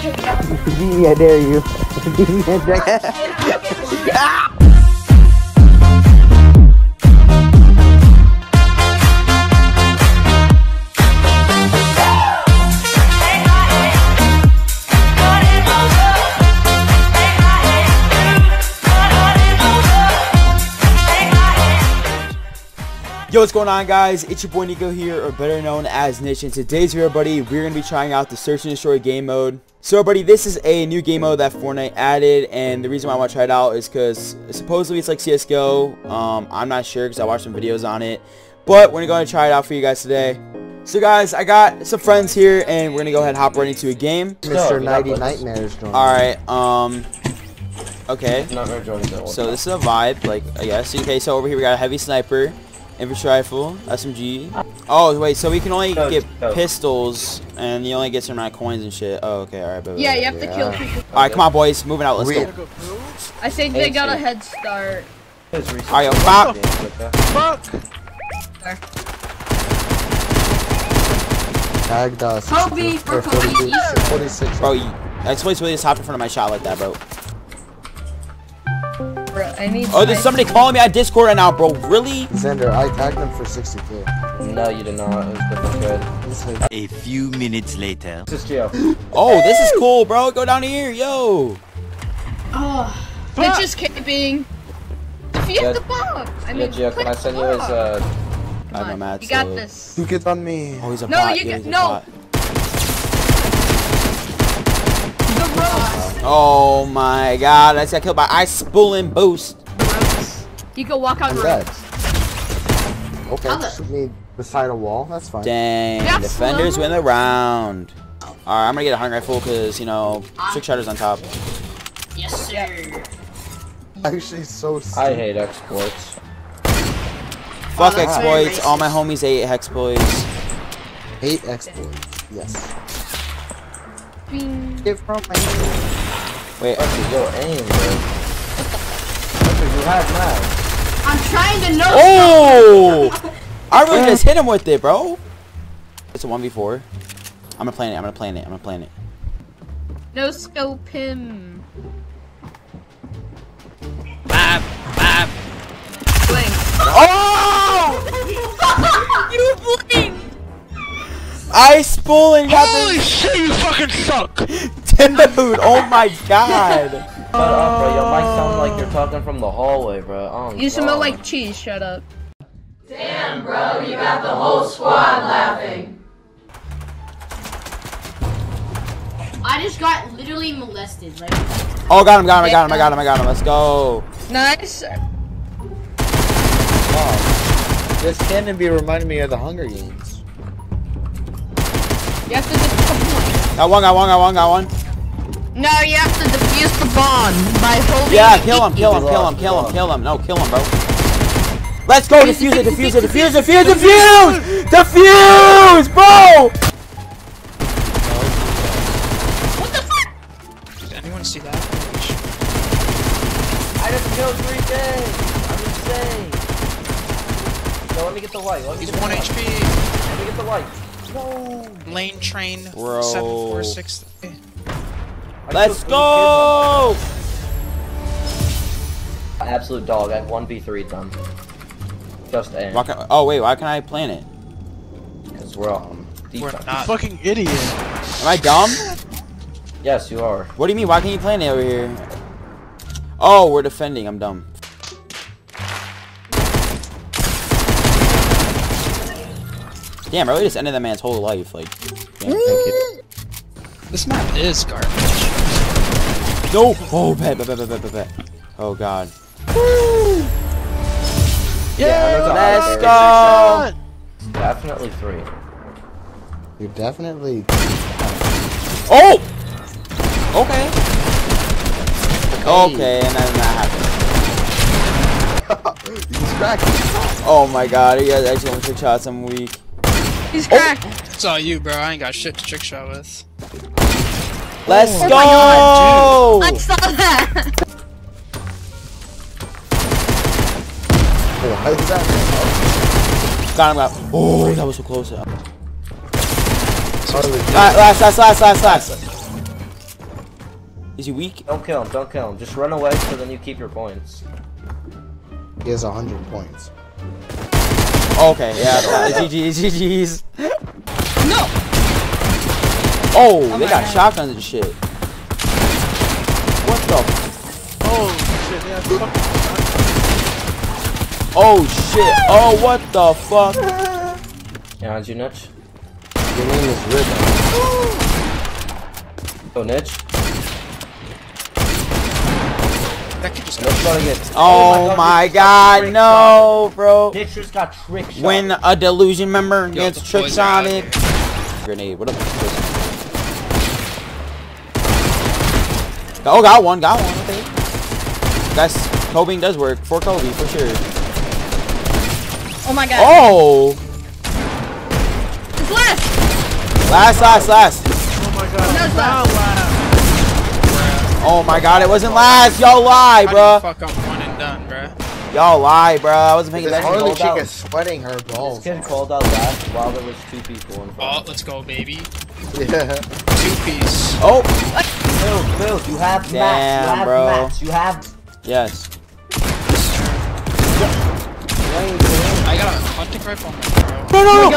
I dare you. Yo, what's going on, guys? It's your boy Nico here, or better known as Nitch. And today's video, buddy, we're going to be trying out the Search and Destroy game mode. So, buddy, this is a new game mode that Fortnite added, and the reason why I want to try it out is because supposedly it's like CSGO. I'm not sure because I watched some videos on it, but we're going to try it out for you guys today. So, guys, I got some friends here, and we're going to go ahead and hop right into a game. Mr. 90 Nightmares joining. Alright, okay. So, this is a vibe, like, I guess. Okay, so over here we got a heavy sniper. Infantry rifle, SMG. Oh wait, so we can only get pistols, and you only get some amount of coins and shit. Oh, okay, all right. Yeah, you have to kill people. All right, come on, boys, moving out. Let's go. I think they got a head start. All right, yo, pop. Fuck. Tagged us. Kobe for Kobe. 46. Bro, that's twice really just hopped in front of my shot like that, bro. I need oh, there's somebody calling me on Discord right now, bro. Really? Xander, I tagged them for 60k. No, you did not. It was different good. A few minutes later. This is Gio. Oh, this is cool, bro. Go down here, yo. Oh, Nitch is camping. Defuse the bomb. I mean, Gio, can I send you his I'm not mad. You got this. Who gets on me? Oh, he's a No, bot. you Yeah, get he's a no. bot. The roast. Oh my god, I just got killed by ice spooling boost. You can walk on Dead. roads. Okay, shoot me beside a wall. That's fine. Dang, Yeah, defenders slow. win the round. Alright, I'm gonna get a hunting rifle because, you know, trick shotter's on top. Yes, sir. Actually, so sick. I hate exploits. Fuck that's exploits, very all my homies hate exploits. Hate exploits. Yes. Bing. Get from my Wait, Actually, yo, aim, bro. Actually, you have now. I'm trying to know. oh! I really just hit him with it, bro. It's a 1v4. I'm gonna plan it. No scope him. Bam! Blink. Oh! You blink. Ice spooling got Holy shit, you fucking suck! dude, oh my god. Shut up, bro. Your mic sound like you're talking from the hallway, bro. Oh, You smell like cheese. Shut up. Damn, bro, you got the whole squad laughing. I just got literally molested. Like, Oh, got him. Let's go. Nice. Oh, this cannon be reminding me of the Hunger Games. You have to just Got one. No, you have to defuse the bomb by holding. Yeah, it. kill him. No, kill him, bro. Let's go, defuse it, bro! What the fuck? Did anyone see that? I just killed 3K. I'm insane. So let me get the white. He's 1 HP. Let me get the white. No. Lane train Bro. 7463. Let's go! Absolute dog. I have 1v3 done. Just aim. Oh, wait, why can't I plan it? Because we're on We're defense. not. Fucking idiot. Am I dumb? Yes, you are. What do you mean, why can't you plan it over here? Oh, we're defending, I'm dumb. Damn, I really just ended that man's whole life, like. Damn, This map is garbage. no! Oh, bet. Oh, God. Yeah, Let's go! Definitely 3. You're definitely. Oh! Okay. Okay, and then that happened. He's cracked. Oh my god, you guys actually want trick shots, I'm weak. He's cracked. It's all you, bro. I ain't got shit to trick shot with. Let's go! I saw that. Why is that? Got him, got him. Oh, that was so close. Oh, Last. Is he weak? Don't kill him, don't kill him. Just run away so then you keep your points. He has 100 points. Okay, yeah, GG's. No! Oh, they got shotguns and shit. What the? Oh shit, yeah, fucking. Oh shit! Oh, what the fuck? Yeah, did you Nitch? Your name is Ribbon. Oh, Nitch? That could just Nitch gotta get... Oh my god, no, bro. Nitch just got trick shot. When a Delusion member Yo, gets the trick boys are out shotted. Grenade, what up? Oh, got one, okay. Guys, cobing does work. For Kobe, for sure. Oh my god. Oh! It's last! Last. Oh my god. No, it's Now last. Oh my god, it wasn't last. Y'all lie, How do you bruh. fuck up one and done, bruh? Y'all lie, bruh. I wasn't paying This attention. Harley called chick out. is sweating her This balls. kid called out last while there was 2 people in Oh, front. let's go, baby. Yeah. 2-piece. Oh, Phil, you have Damn, mats. You have bro. mats. You have... yes. I got a hunting rifle on my bro. No, no, no.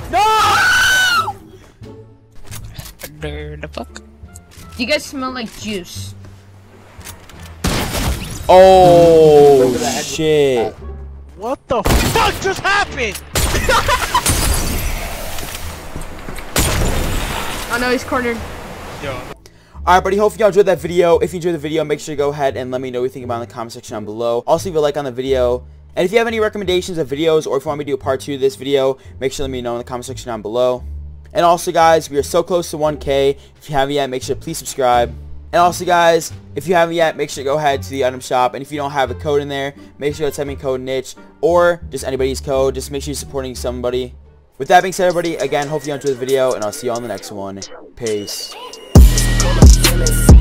The fuck? Do you guys smell like juice? Oh, shit. What the fuck just happened? Oh no, he's cornered. Yo. Alright, buddy, hopefully y'all enjoyed that video. If you enjoyed the video, make sure to go ahead and let me know what you think about it in the comment section down below. Also, leave a like on the video. And if you have any recommendations of videos, or if you want me to do a part 2 of this video, make sure to let me know in the comment section down below. And also, guys, we are so close to 1K. If you haven't yet, make sure to please subscribe. And also, guys, if you haven't yet, make sure to go ahead to the item shop. And if you don't have a code in there, make sure to type in code Nitch, or just anybody's code. Just make sure you're supporting somebody. With that being said, everybody, again, hopefully you enjoyed the video, and I'll see you on the next one. Peace.